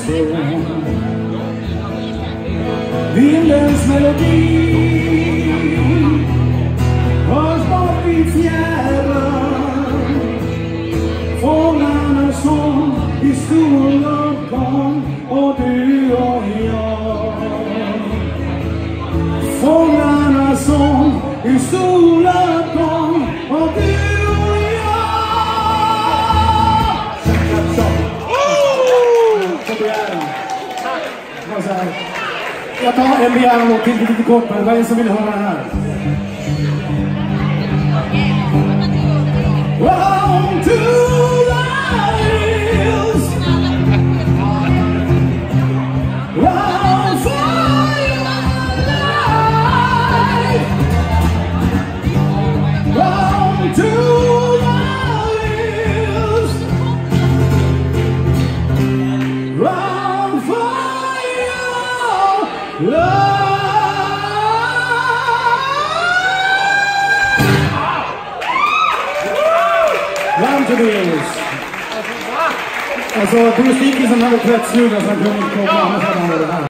son. Vindens melodi hörs bort i fjärran. Fåglarnas sång i soluppgång och du och jag. Fåglarnas sång i soluppgång och du och jag. Jag tar en begäran och till lite kortare. Vad är det som vill höra den här? Round to the hills, round for your life, round to the hills, round for your life. Round to the hills. Alltså, Bruce Dickinson hade tvättsluga så han kunde inte komma, annars hade han varit här.